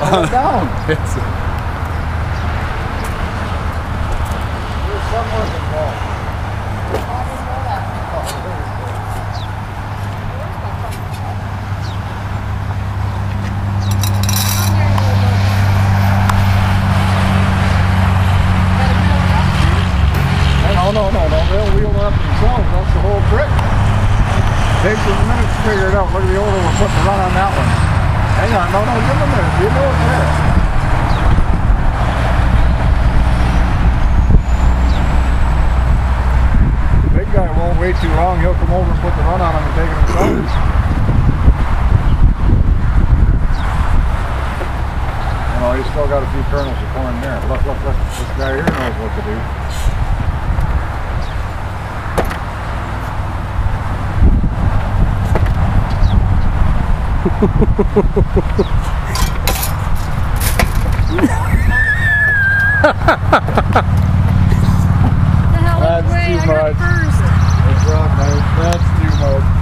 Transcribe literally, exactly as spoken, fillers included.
down. down. It's, There's someone involved. No, no, no, no, they'll wheel up themselves, that's the whole trick. Takes us a minute to figure it out. Look at the order we're putting the run on that one. Hang on, no, no, give them a minute, you know it's there. The big guy won't wait too long, he'll come over and put the run on him and take it himself. You know, he's still got a few kernels of corn there. Look, look, look, this guy here knows what to do. The hell That's away, too I much. got first. That's rock, man. That's too much.